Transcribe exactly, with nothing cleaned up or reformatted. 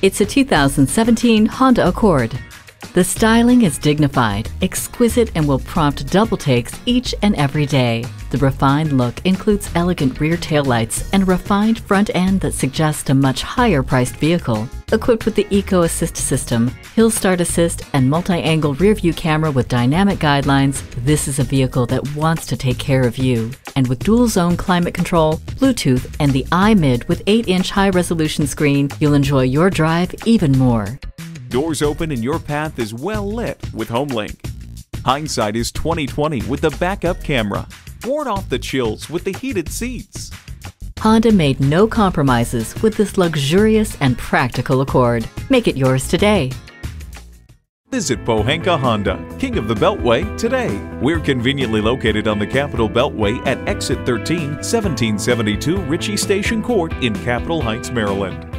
It's a two thousand seventeen Honda Accord. The styling is dignified, exquisite, and will prompt double takes each and every day. The refined look includes elegant rear taillights and a refined front end that suggests a much higher-priced vehicle. Equipped with the Eco Assist system, Hill Start Assist, and multi-angle rear-view camera with dynamic guidelines, this is a vehicle that wants to take care of you. And with dual-zone climate control, Bluetooth, and the iMid with eight inch high-resolution screen, you'll enjoy your drive even more. Doors open and your path is well lit with HomeLink. Hindsight is twenty twenty with the backup camera. Ward off the chills with the heated seats. Honda made no compromises with this luxurious and practical Accord. Make it yours today. Visit Pohanka-Honda, King of the Beltway, today. We're conveniently located on the Capitol Beltway at Exit thirteen, seventeen seventy-two Ritchie Station Court in Capitol Heights, Maryland.